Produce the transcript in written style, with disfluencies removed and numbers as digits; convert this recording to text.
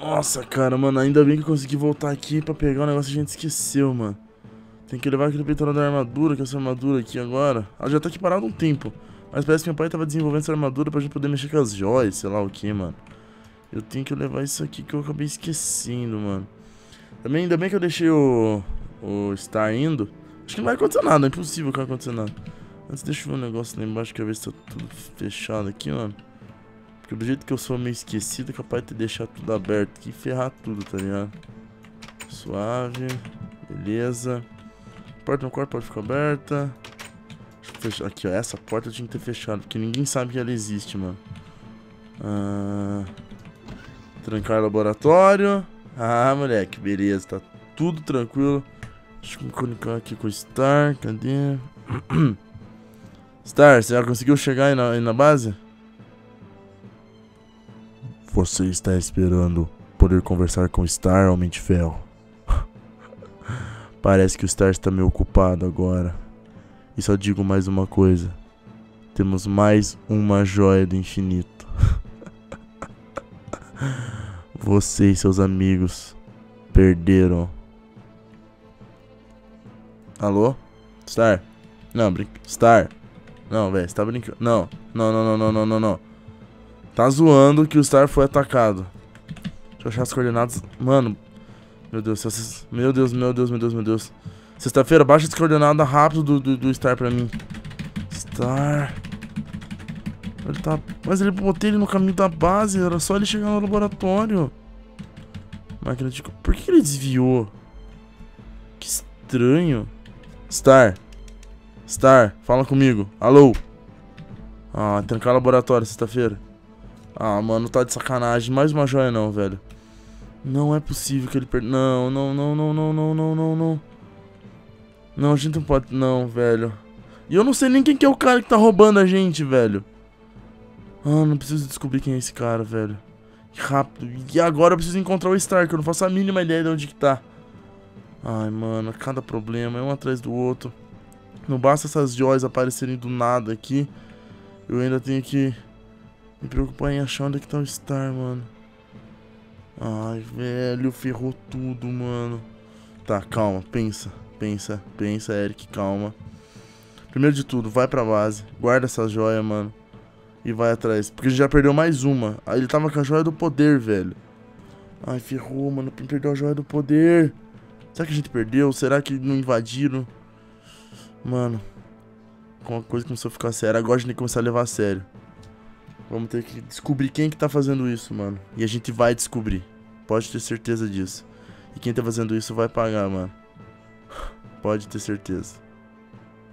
Nossa, cara, mano, ainda bem que eu consegui voltar aqui pra pegar um negócio que a gente esqueceu, mano. Tem que levar aquele peitoral da armadura, que é essa armadura aqui agora. Ela já tá aqui parada um tempo. Mas parece que meu pai tava desenvolvendo essa armadura pra gente poder mexer com as joias, sei lá o que, mano. Eu tenho que levar isso aqui que eu acabei esquecendo, mano. Também, ainda bem que eu deixei o Star indo. Acho que não vai acontecer nada, é impossível que vai acontecer nada. Antes deixa eu ver um negócio lá embaixo, que eu ver se tá tudo fechado aqui, mano. Porque do jeito que eu sou meio esquecido, é capaz de ter deixado tudo aberto aqui e ferrar tudo, tá ligado? Suave, beleza. A porta no quarto pode ficar aberta. Deixa eu fechar. Aqui, ó, essa porta eu tinha que ter fechado, porque ninguém sabe que ela existe, mano. Trancar o laboratório. Ah, moleque, beleza, tá tudo tranquilo. Deixa eu me conectar aqui com o Star, cadê? Star, você já conseguiu chegar aí na base? Você está esperando poder conversar com o Star, Homem de Ferro. Parece que o Star está meio ocupado agora. E só digo mais uma coisa. Temos mais uma joia do infinito. Você e seus amigos perderam. Alô? Star? Não, Star. Não, velho, você tá brincando. Não. Não. Tá zoando que o Star foi atacado. Deixa eu achar as coordenadas. Mano. Meu Deus. Meu Deus. Sexta-feira, baixa as coordenadas rápido do Star pra mim. Star. Ele tá... Mas ele botei ele no caminho da base. Era só ele chegar no laboratório. Máquina de... Por que ele desviou? Que estranho. Star, fala comigo. Alô. Ah, trancar o laboratório sexta-feira. Ah, mano, tá de sacanagem. Mais uma joia não, velho. Não é possível que ele Não. Não, a gente não pode... Não, velho. E eu não sei nem quem que é o cara que tá roubando a gente, velho. Ah, não preciso descobrir quem é esse cara, velho. Rápido. E agora eu preciso encontrar o Star, que eu não faço a mínima ideia de onde que tá. Ai, mano, cada problema é um atrás do outro. Não basta essas joias aparecerem do nada aqui. Eu ainda tenho que me preocupar em achar onde é que tá o Star, mano. Ai, velho, ferrou tudo, mano. Tá, calma, pensa, Eric, calma. Primeiro de tudo, vai pra base, guarda essa joia, mano. E vai atrás, porque a gente já perdeu mais uma. Aí ele tava com a joia do poder, velho. Ai, ferrou, mano, perdeu a joia do poder. Será que a gente perdeu? Será que não invadiram? Mano, uma coisa começou a ficar séria. Agora a gente tem que começar a levar a sério. Vamos ter que descobrir quem que tá fazendo isso, mano. E a gente vai descobrir. Pode ter certeza disso. E quem tá fazendo isso vai pagar, mano. Pode ter certeza.